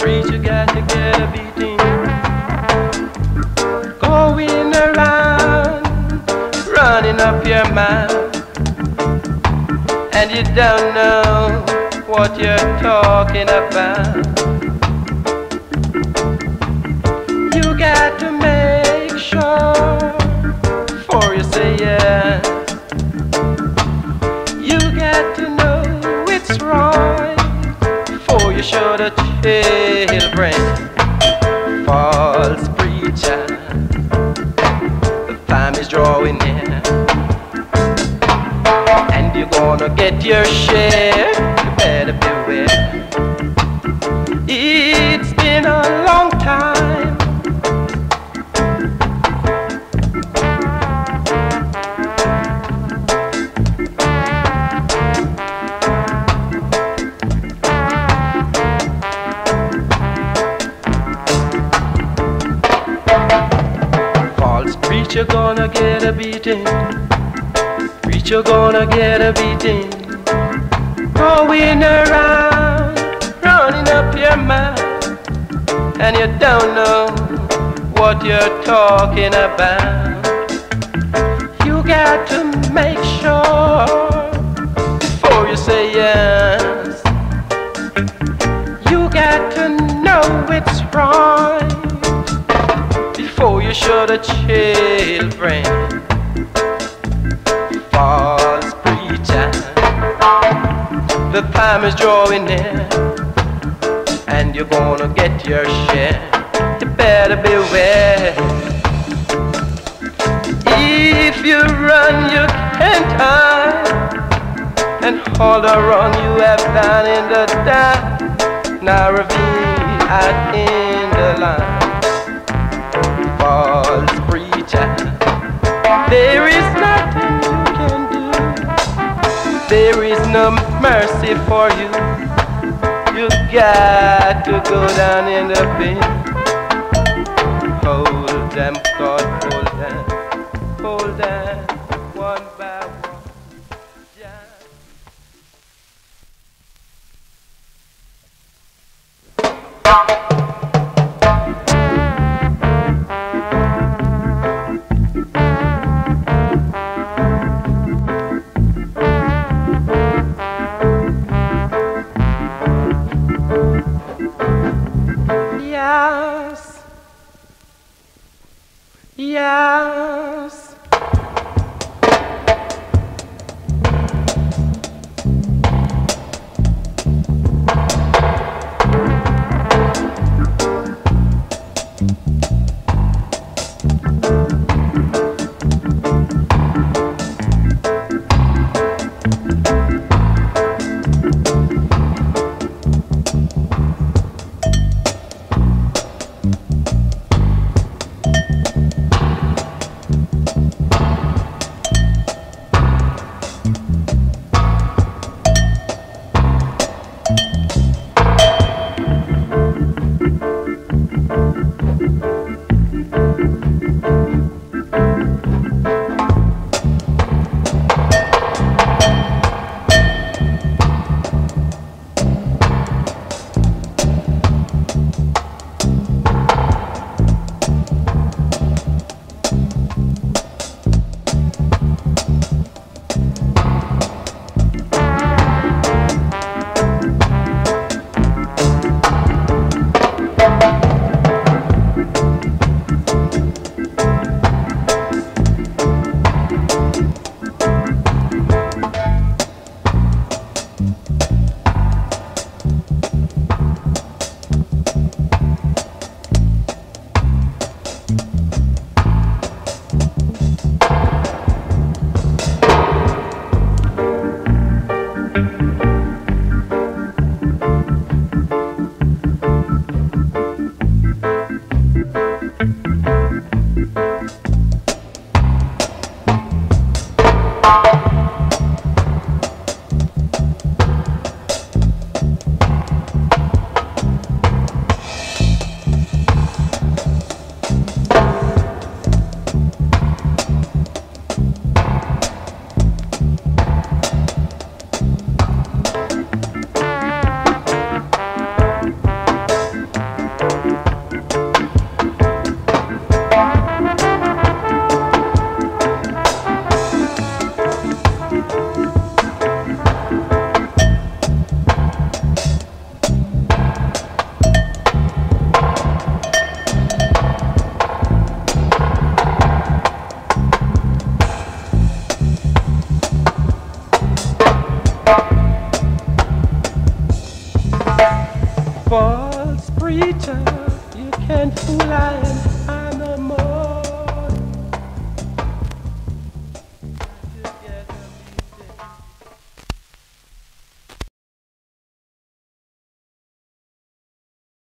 preacher got to get a beating. Going around, running up your mouth, and you don't know what you're talking about. You got to make sure before you say yes. You got to know it's right before you show the children. False preacher, the time is drawing near, and you're gonna get your share. You better beware. It's been a long time. Preacher gonna get a beating. Preacher gonna get a beating. Going around, running up your mouth, and you don't know what you're talking about. You got to make sure before you say yes. You got to know it's right before you show the children. False preacher, the time is drawing near, and you're gonna get your share. You better beware. If you run, you can't hide, and all the wrong you have done in the dark, now reveal out in the light. False preacher, there is nothing you can do. There is no mercy for you. You got to go down in the pit. Hold them, God, hold them, one by one. Yeah. Yes. preacher, you can't fool I and I.